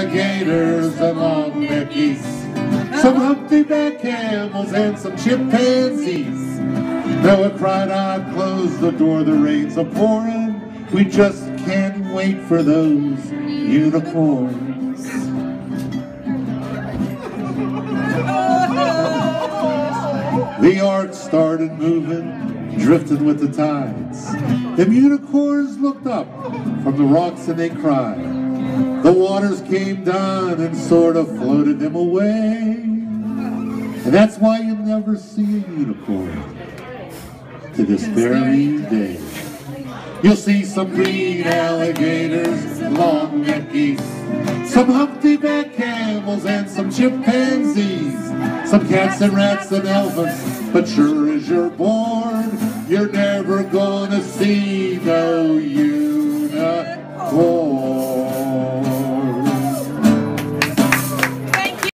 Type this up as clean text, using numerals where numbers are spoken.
alligators and long-necked geese, some humpty-back camels and some chimpanzees. Noah cried out, close the door, the rain's a-pouring. We just can't wait for those unicorns. The ark started moving, drifting with the tides. Them unicorns looked up from the rocks and they cried. The waters came down and sort of floated them away. And that's why you'll never see a unicorn to this very day. You'll see some green alligators, long-necked geese, some humpty-back camels and some chimpanzees, some cats and rats and elephants, but sure as you're born, you're never gonna see no unicorn.